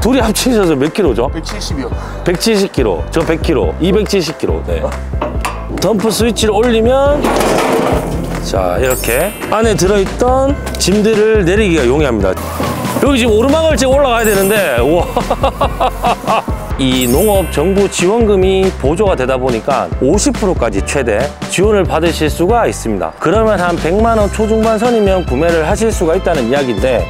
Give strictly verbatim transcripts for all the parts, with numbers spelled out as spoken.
둘이 합치셔서 몇 킬로죠? 백칠십이요. 백칠십 킬로, 저 백 킬로, 이백칠십 킬로. 네. 덤프 스위치를 올리면 자, 이렇게 안에 들어있던 짐들을 내리기가 용이합니다. 여기 지금 오르막을 지금 올라가야 되는데, 우와. 이 농업 정부 지원금이 보조가 되다 보니까 오십 퍼센트까지 최대 지원을 받으실 수가 있습니다. 그러면 한 백만 원 초중반 선이면 구매를 하실 수가 있다는 이야기인데,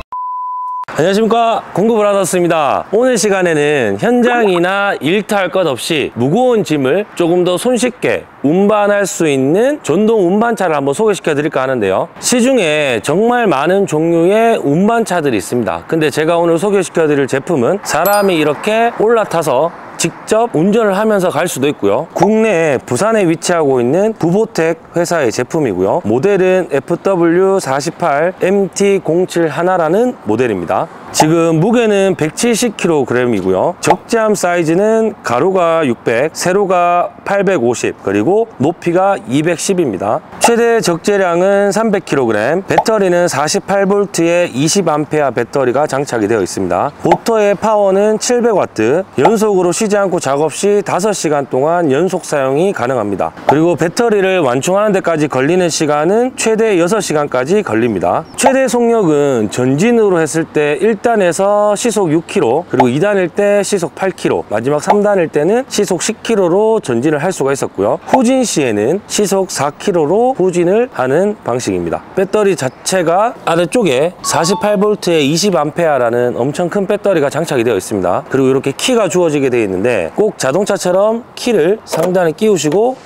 안녕하십니까, 공급브라더스입니다. 오늘 시간에는 현장이나 일터할 것 없이 무거운 짐을 조금 더 손쉽게 운반할 수 있는 전동 운반차를 한번 소개시켜 드릴까 하는데요, 시중에 정말 많은 종류의 운반차들이 있습니다. 근데 제가 오늘 소개시켜 드릴 제품은 사람이 이렇게 올라타서 직접 운전을 하면서 갈 수도 있고요, 국내에 부산에 위치하고 있는 부보텍 회사의 제품이고요, 모델은 에프 더블유 사십팔 엠 티 공칠일라는 모델입니다. 지금 무게는 백칠십 킬로그램이고요 적재함 사이즈는 가로가 육백, 세로가 팔백오십, 그리고 높이가 이백십입니다 최대 적재량은 삼백 킬로그램, 배터리는 사십팔 볼트의 이십 암페어 배터리가 장착이 되어 있습니다. 모터의 파워는 칠백 와트, 연속으로 쉬지 않고 작업 시 다섯 시간 동안 연속 사용이 가능합니다. 그리고 배터리를 완충하는 데까지 걸리는 시간은 최대 여섯 시간까지 걸립니다. 최대 속력은 전진으로 했을 때 일 단에서 시속 육 킬로미터, 그리고 이 단일 때 시속 팔 킬로미터, 마지막 삼 단일 때는 시속 십 킬로미터로 전진을 할 수가 있었고요, 후진 시에는 시속 사 킬로미터로 후진을 하는 방식입니다. 배터리 자체가 아래쪽에 사십팔 볼트의 이십 암페어라는 엄청 큰 배터리가 장착이 되어 있습니다. 그리고 이렇게 키가 주어지게 되어 있는데, 꼭 자동차처럼 키를 상단에 끼우시고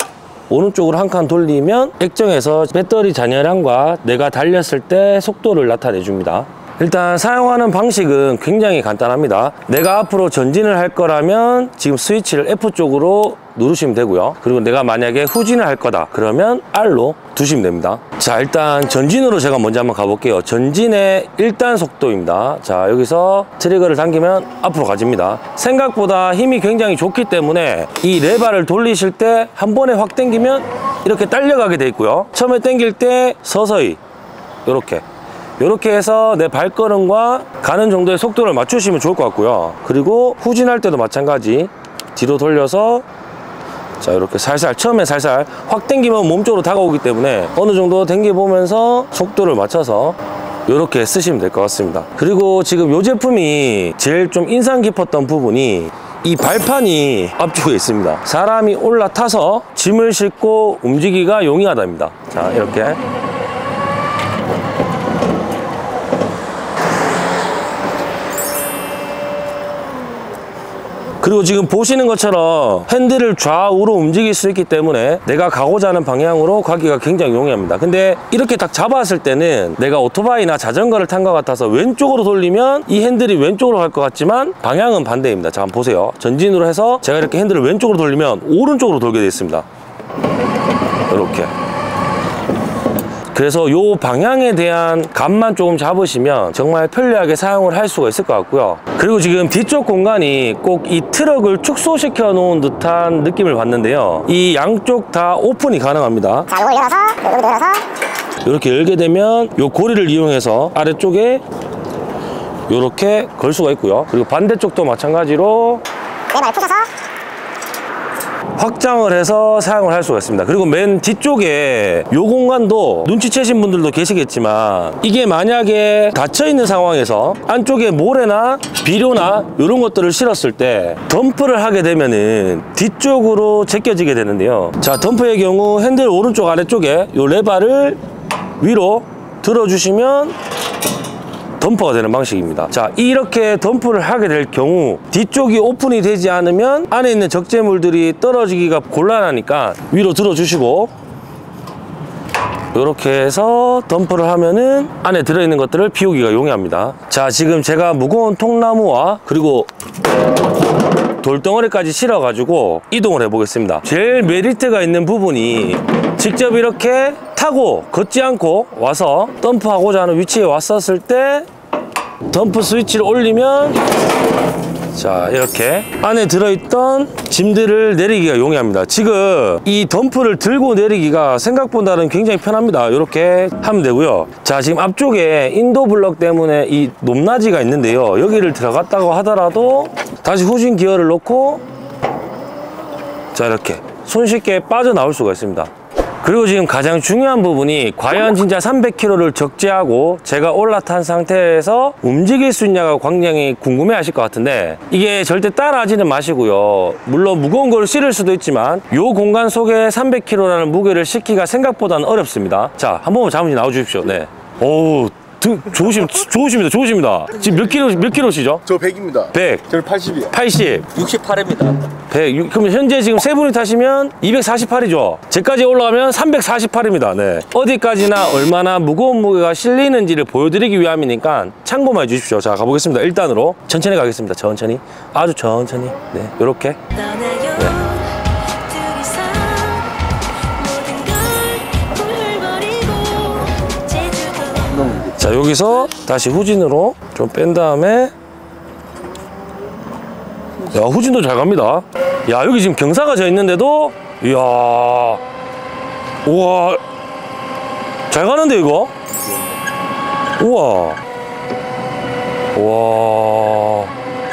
오른쪽으로 한 칸 돌리면 액정에서 배터리 잔여량과 내가 달렸을 때 속도를 나타내 줍니다. 일단 사용하는 방식은 굉장히 간단합니다. 내가 앞으로 전진을 할 거라면 지금 스위치를 에프 쪽으로 누르시면 되고요, 그리고 내가 만약에 후진을 할 거다 그러면 알로 두시면 됩니다. 자, 일단 전진으로 제가 먼저 한번 가볼게요. 전진의 일 단 속도입니다. 자, 여기서 트리거를 당기면 앞으로 가집니다. 생각보다 힘이 굉장히 좋기 때문에 이 레바를 돌리실 때 한 번에 확 당기면 이렇게 딸려가게 돼 있고요, 처음에 당길 때 서서히 이렇게 이렇게 해서 내 발걸음과 가는 정도의 속도를 맞추시면 좋을 것 같고요, 그리고 후진할 때도 마찬가지 뒤로 돌려서 자, 이렇게 살살, 처음에 살살 확 당기면 몸쪽으로 다가오기 때문에 어느 정도 당겨보면서 속도를 맞춰서 이렇게 쓰시면 될 것 같습니다. 그리고 지금 이 제품이 제일 좀 인상 깊었던 부분이 이 발판이 앞쪽에 있습니다. 사람이 올라타서 짐을 싣고 움직이기가 용이하답니다. 자, 이렇게 그리고 지금 보시는 것처럼 핸들을 좌우로 움직일 수 있기 때문에 내가 가고자 하는 방향으로 가기가 굉장히 용이합니다. 근데 이렇게 딱 잡았을 때는 내가 오토바이나 자전거를 탄 것 같아서 왼쪽으로 돌리면 이 핸들이 왼쪽으로 갈 것 같지만 방향은 반대입니다. 자, 한번 보세요. 전진으로 해서 제가 이렇게 핸들을 왼쪽으로 돌리면 오른쪽으로 돌게 되어 있습니다. 이렇게. 그래서 이 방향에 대한 감만 조금 잡으시면 정말 편리하게 사용을 할 수가 있을 것 같고요. 그리고 지금 뒤쪽 공간이 꼭 이 트럭을 축소시켜 놓은 듯한 느낌을 받는데요, 이 양쪽 다 오픈이 가능합니다. 자, 이걸 열어서 이걸 열어서 이렇게 열게 되면 이 고리를 이용해서 아래쪽에 이렇게 걸 수가 있고요, 그리고 반대쪽도 마찬가지로 레버를 푸셔서 확장을 해서 사용을 할 수가 있습니다. 그리고 맨 뒤쪽에 이 공간도 눈치채신 분들도 계시겠지만, 이게 만약에 닫혀 있는 상황에서 안쪽에 모래나 비료나 이런 것들을 실었을 때 덤프를 하게 되면은 뒤쪽으로 제껴지게 되는데요, 자, 덤프의 경우 핸들 오른쪽 아래쪽에 이 레바를 위로 들어주시면 덤퍼가 되는 방식입니다. 자, 이렇게 덤프를 하게 될 경우 뒤쪽이 오픈이 되지 않으면 안에 있는 적재물들이 떨어지기가 곤란하니까 위로 들어주시고 이렇게 해서 덤프를 하면은 안에 들어있는 것들을 비우기가 용이합니다. 자, 지금 제가 무거운 통나무와 그리고 돌덩어리까지 실어 가지고 이동을 해 보겠습니다. 제일 메리트가 있는 부분이 직접 이렇게 타고 걷지 않고 와서 덤프하고자 하는 위치에 왔었을 때 덤프 스위치를 올리면 자, 이렇게 안에 들어있던 짐들을 내리기가 용이합니다. 지금 이 덤프를 들고 내리기가 생각보다는 굉장히 편합니다. 이렇게 하면 되고요. 자, 지금 앞쪽에 인도 블럭 때문에 이 높낮이가 있는데요. 여기를 들어갔다고 하더라도 다시 후진 기어를 놓고 자, 이렇게 손쉽게 빠져나올 수가 있습니다. 그리고 지금 가장 중요한 부분이 과연 진짜 삼백 킬로미터를 적재하고 제가 올라탄 상태에서 움직일 수 있냐가 굉장히 궁금해 하실 것 같은데, 이게 절대 따라하지는 마시고요. 물론 무거운 걸 실을 수도 있지만 이 공간 속에 삼백 킬로그램라는 무게를 싣기가 생각보다는 어렵습니다. 자, 한 번만 잠시 나와 주십시오. 네. 오우, 좋으십, 좋으십니다. 좋으십니다. 지금 몇 킬로, 몇 킬로시죠? 저 백입니다. 백. 저는 팔십이요. 팔십. 육십팔입니다. 백. 그럼 현재 지금 세 분이 타시면 이백사십팔이죠. 제까지 올라가면 삼백사십팔입니다. 네. 어디까지나 얼마나 무거운 무게가 실리는지를 보여드리기 위함이니까 참고만 해주십시오. 자, 가보겠습니다. 일 단으로 천천히 가겠습니다. 천천히. 아주 천천히. 네. 요렇게. 네. 자, 여기서 다시 후진으로 좀 뺀 다음에, 야, 후진도 잘 갑니다. 야, 여기 지금 경사가 져 있는데도, 이야, 우와, 잘 가는데 이거? 우와, 우와.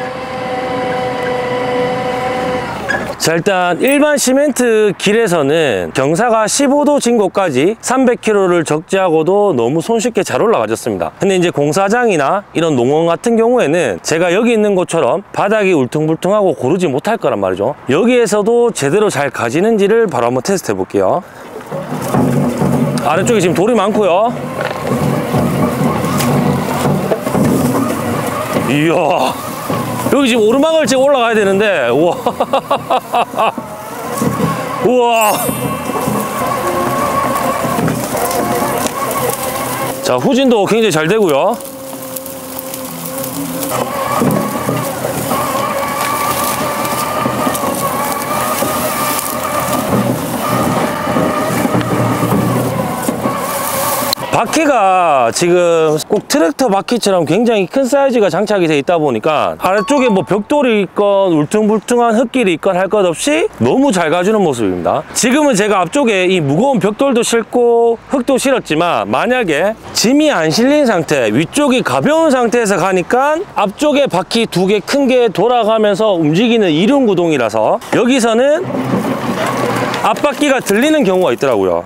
자, 일단 일반 시멘트 길에서는 경사가 십오 도 진 곳까지 삼백 킬로미터를 적재하고도 너무 손쉽게 잘 올라가졌습니다. 근데 이제 공사장이나 이런 농원 같은 경우에는 제가 여기 있는 곳처럼 바닥이 울퉁불퉁하고 고르지 못할 거란 말이죠. 여기에서도 제대로 잘 가지는지를 바로 한번 테스트 해볼게요. 아래쪽에 지금 돌이 많고요. 이야, 여기 지금 오르막을 지금 올라가야 되는데, 우와. 우와. 자, 후진도 굉장히 잘 되고요. 바퀴가 지금 꼭 트랙터 바퀴처럼 굉장히 큰 사이즈가 장착이 돼 있다 보니까 아래쪽에 뭐 벽돌이 있건 울퉁불퉁한 흙길이 있건 할 것 없이 너무 잘 가주는 모습입니다. 지금은 제가 앞쪽에 이 무거운 벽돌도 싣고 흙도 실었지만, 만약에 짐이 안 실린 상태, 위쪽이 가벼운 상태에서 가니까 앞쪽에 바퀴 두 개 큰 게 돌아가면서 움직이는 이륜구동이라서 여기서는 앞바퀴가 들리는 경우가 있더라고요.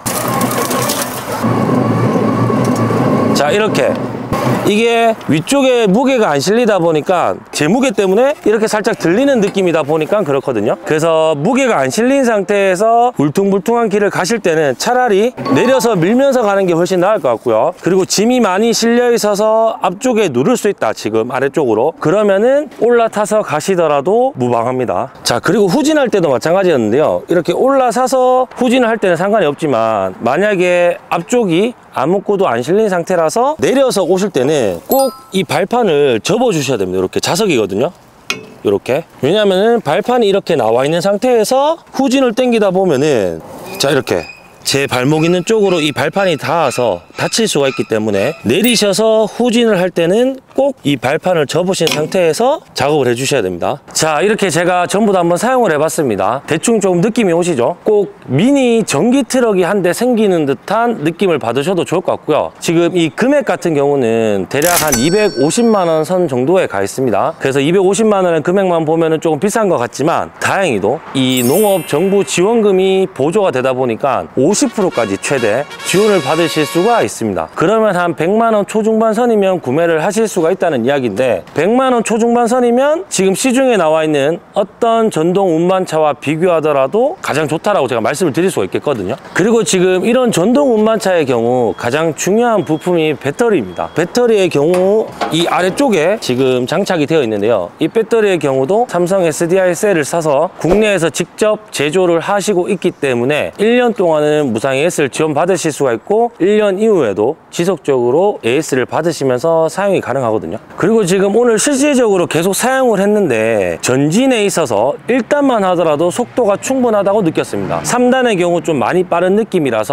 자, 이렇게 이게 위쪽에 무게가 안 실리다 보니까 제 무게 때문에 이렇게 살짝 들리는 느낌이다 보니까 그렇거든요. 그래서 무게가 안 실린 상태에서 울퉁불퉁한 길을 가실 때는 차라리 내려서 밀면서 가는 게 훨씬 나을 것 같고요. 그리고 짐이 많이 실려 있어서 앞쪽에 누를 수 있다, 지금 아래쪽으로, 그러면은 올라타서 가시더라도 무방합니다. 자, 그리고 후진할 때도 마찬가지였는데요. 이렇게 올라서서 후진을 할 때는 상관이 없지만, 만약에 앞쪽이 아무것도 안 실린 상태라서 내려서 오실 때는 꼭 이 발판을 접어 주셔야 됩니다. 이렇게 자석이거든요. 이렇게. 왜냐면은 발판이 이렇게 나와 있는 상태에서 후진을 당기다 보면은, 자, 이렇게 제 발목 있는 쪽으로 이 발판이 닿아서 다칠 수가 있기 때문에 내리셔서 후진을 할 때는 꼭 이 발판을 접으신 상태에서 작업을 해주셔야 됩니다. 자, 이렇게 제가 전부 다 한번 사용을 해봤습니다. 대충 조금 느낌이 오시죠? 꼭 미니 전기 트럭이 한 대 생기는 듯한 느낌을 받으셔도 좋을 것 같고요. 지금 이 금액 같은 경우는 대략 한 이백오십만 원 선 정도에 가 있습니다. 그래서 이백오십만 원의 금액만 보면은 조금 비싼 것 같지만, 다행히도 이 농업 정부 지원금이 보조가 되다 보니까 오십 퍼센트까지 최대 지원을 받으실 수가 있습니다. 그러면 한 백만 원 초중반 선이면 구매를 하실 수가 있다는 이야기인데, 백만 원 초중반 선이면 지금 시중에 나와 있는 어떤 전동 운반차와 비교하더라도 가장 좋다라고 제가 말씀을 드릴 수가 있겠거든요. 그리고 지금 이런 전동 운반차의 경우 가장 중요한 부품이 배터리입니다. 배터리의 경우 이 아래쪽에 지금 장착이 되어 있는데요. 이 배터리의 경우도 삼성 에스디아이 셀을 사서 국내에서 직접 제조를 하시고 있기 때문에 일 년 동안은 무상 에이에스를 지원받으실 수가 있고, 일 년 이후에도 지속적으로 에이에스를 받으시면서 사용이 가능하거든요. 그리고 지금 오늘 실질적으로 계속 사용을 했는데 전진에 있어서 일 단만 하더라도 속도가 충분하다고 느꼈습니다. 삼 단의 경우 좀 많이 빠른 느낌이라서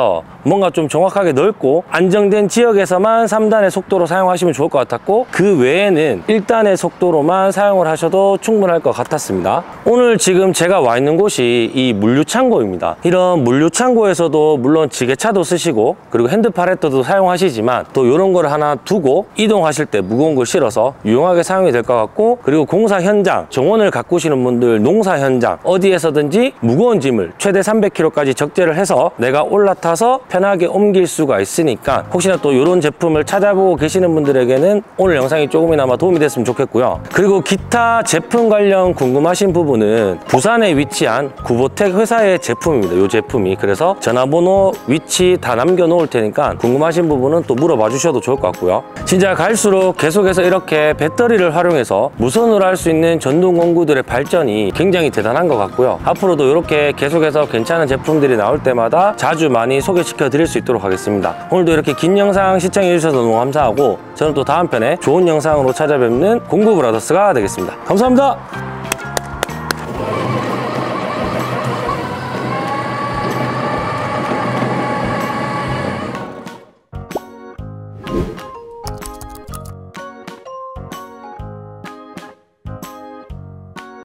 뭔가 좀 정확하게 넓고 안정된 지역에서만 삼 단의 속도로 사용하시면 좋을 것 같았고, 그 외에는 일 단의 속도로만 사용을 하셔도 충분할 것 같았습니다. 오늘 지금 제가 와 있는 곳이 이 물류창고입니다. 이런 물류창고에서도 물론 지게차도 쓰시고 그리고 핸드 팔레터도 사용하시지만 또 이런 걸 하나 두고 이동하실 때 무거운 걸 실어서 유용하게 사용이 될 것 같고, 그리고 공사 현장, 정원을 가꾸시는 분들 농사 현장 어디에서든지 무거운 짐을 최대 삼백 킬로그램까지 적재를 해서 내가 올라타서 편하게 옮길 수가 있으니까 혹시나 또 이런 제품을 찾아보고 계시는 분들에게는 오늘 영상이 조금이나마 도움이 됐으면 좋겠고요. 그리고 기타 제품 관련 궁금하신 부분은 부산에 위치한 구보텍 회사의 제품입니다. 이 제품이. 그래서 전화번호, 위치 다 남겨놓을 테니까 궁금하신 부분은 또 물어봐 주셔도 좋을 것 같고요. 진짜 갈수록 계속해서 이렇게 배터리를 활용해서 무선으로 할 수 있는 전동 공구들의 발전이 굉장히 대단한 것 같고요. 앞으로도 이렇게 계속해서 괜찮은 제품들이 나올 때마다 자주 많이 소개시켜 드릴 수 있도록 하겠습니다. 오늘도 이렇게 긴 영상 시청해 주셔서 너무 감사하고, 저는 또 다음 편에 좋은 영상으로 찾아뵙는 공구브라더스가 되겠습니다. 감사합니다.